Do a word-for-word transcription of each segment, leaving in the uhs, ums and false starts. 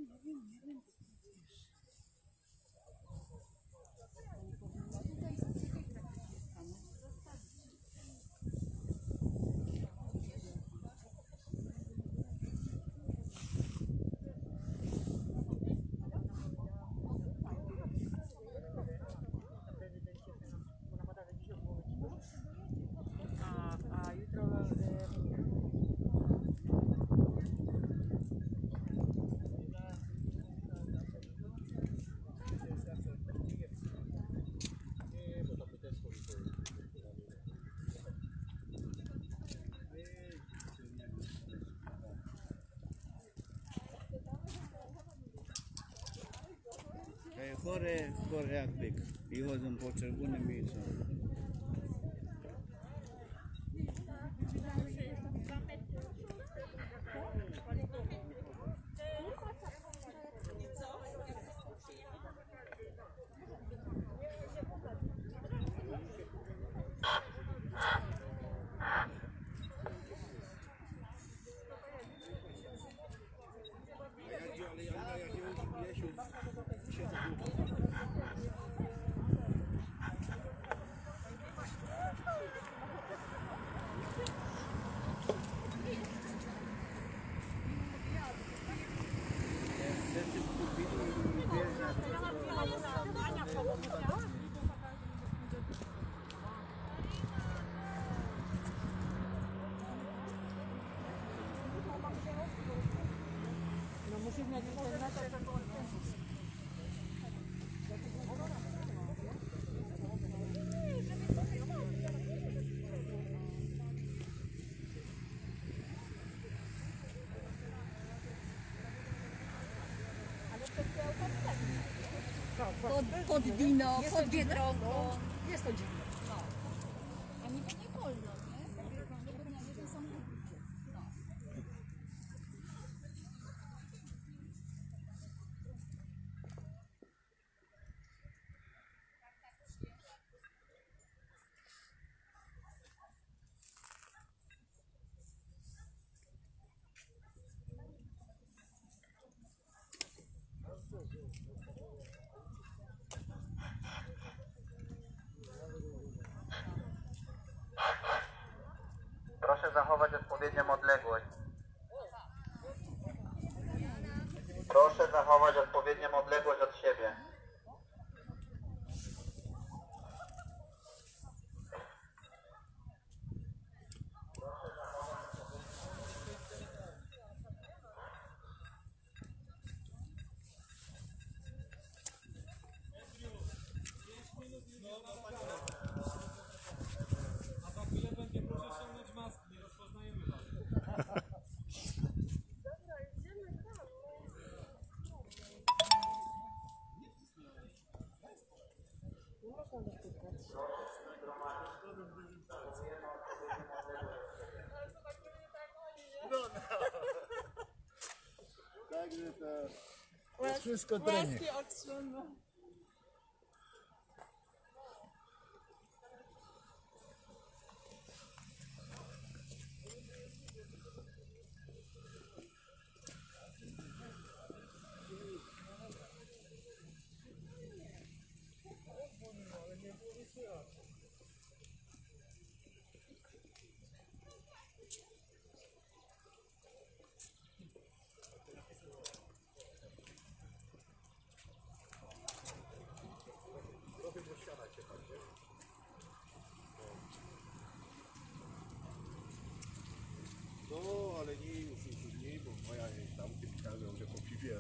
Chore, chore jak byk. I chodzą po czerwonym miejscu. Pod, pod Dino, pod Biedronką. Jest to dziwne. No. A niby nie wolno, nie? Wybranianie to są ludzie. No. Proszę zachować odpowiednią odległość. Proszę zachować odpowiednią odległość od siebie. Także to jest wszystko trening. No, ale nie, już, już, już nie, bo moja jest tam, ty pisałem, że po piwie.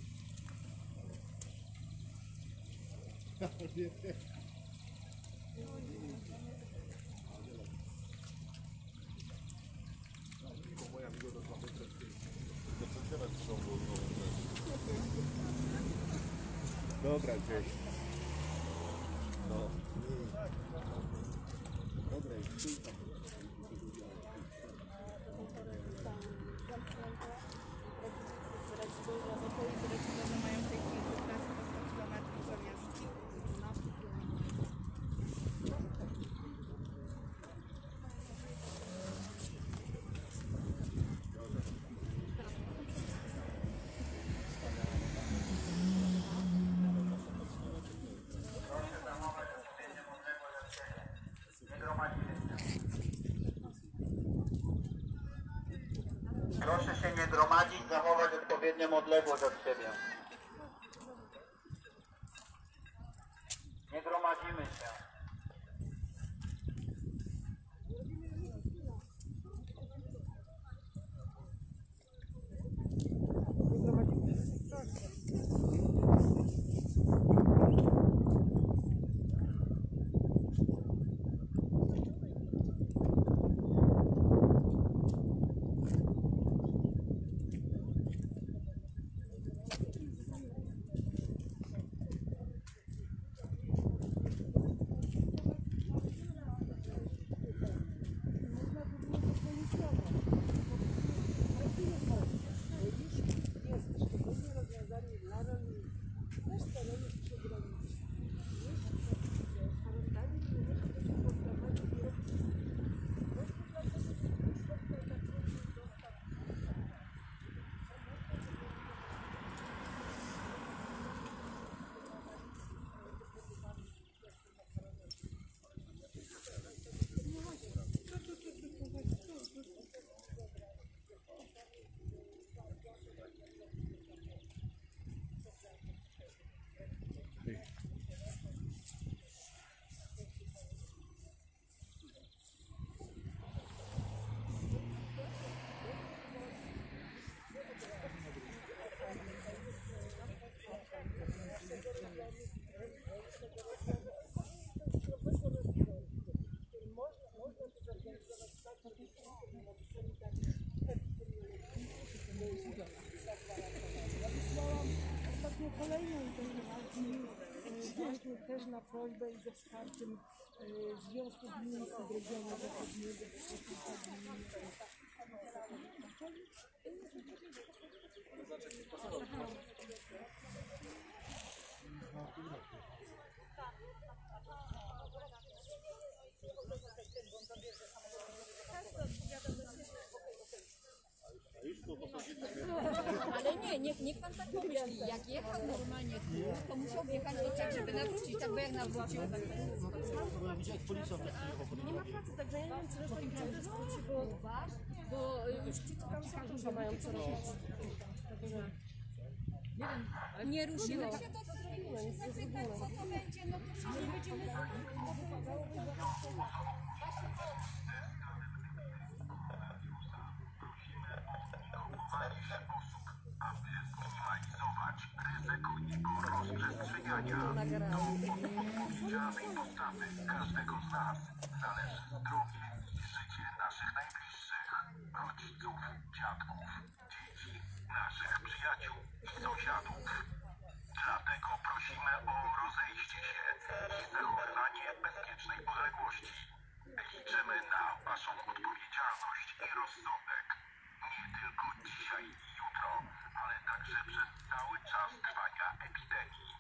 Bo moja mi go do dwa metry. Do centymetra są Dobra, gdzieś. No. Dobra, stój tam. Mają w tej chwili piętnaście kilometrów zamiast dwunastu kilometrów. powiem odległość od siebie. Nie gromadzimy się. Ostatnio kolejną informację właśnie też na prośbę i ze wsparciem Związku Gminnych Regionu Zachodniego. Ale nie, niech, niech pan tak pomyśli. Jak jechał normalnie tu, to musiał wjechać do tak, żeby nawrócić. Tak, bo jak nawrócił, tak Nie ma pracy, także ja nie wiem, czy reszta imprezy wróci, bo, bo już ci tam są dużo mają co robić. nie ruszyło się, to co zrobimy? Zapytać, co to będzie, no to przecież będziemy... Dlatego prosimy o rozejście się i zachowanie bezpiecznej odległości. Liczymy na Waszą odpowiedzialność i rozsądek. Nie tylko dzisiaj i jutro, ale także przez cały czas trwania epidemii.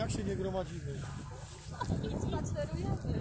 Jak się nie gromadzimy? Spacerujemy.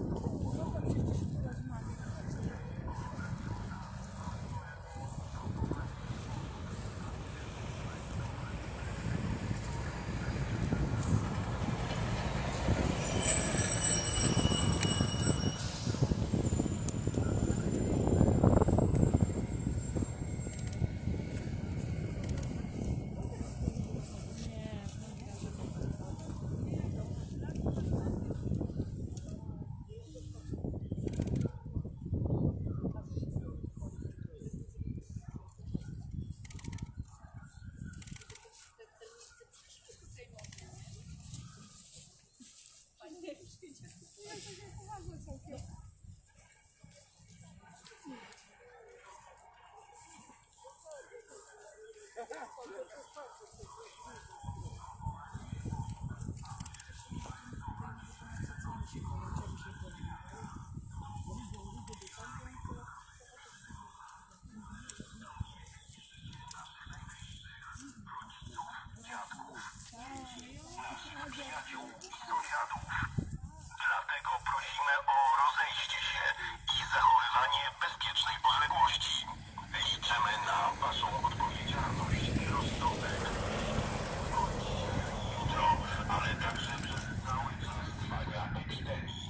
Przyjaciół i sąsiadów. Dlatego prosimy o rozejście się i zachowywanie bezpiecznej odległości. Liczymy na Waszą odpowiedzialność i rozsądek. Bądźcie jutro, ale także przez cały czas trwania epidemii.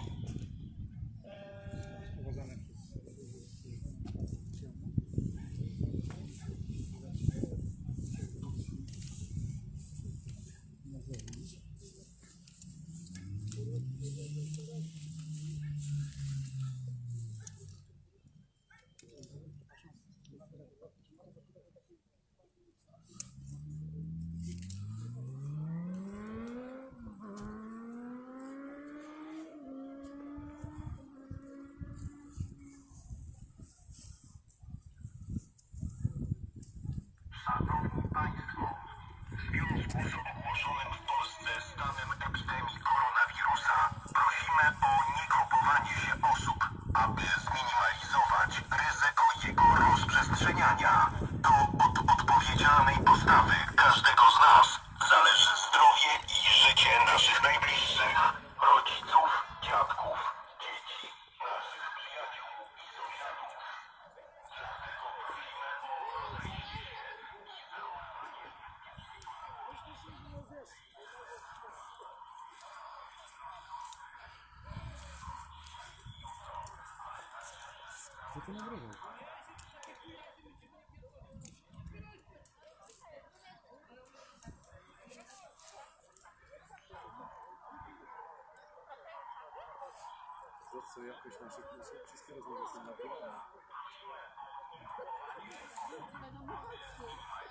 Szanowni Państwo, w związku z ogłoszonym w Polsce stanem epidemii koronawirusa prosimy o niegrupowanie się osób, aby zminimalizować ryzyko jego rozprzestrzeniania. To od odpowiedzialnej postawy każdego z nas zależy zdrowie i życie naszych najbliższych, rodziców, dziadków, dzieci, naszych przyjaciół i sąsiadów. Dlatego prosimy o rozejście się i zachowanie Co to nagrywał? Co jakoś nasze wszystkie rozmowy są nagrywane. Będą uchodźcy.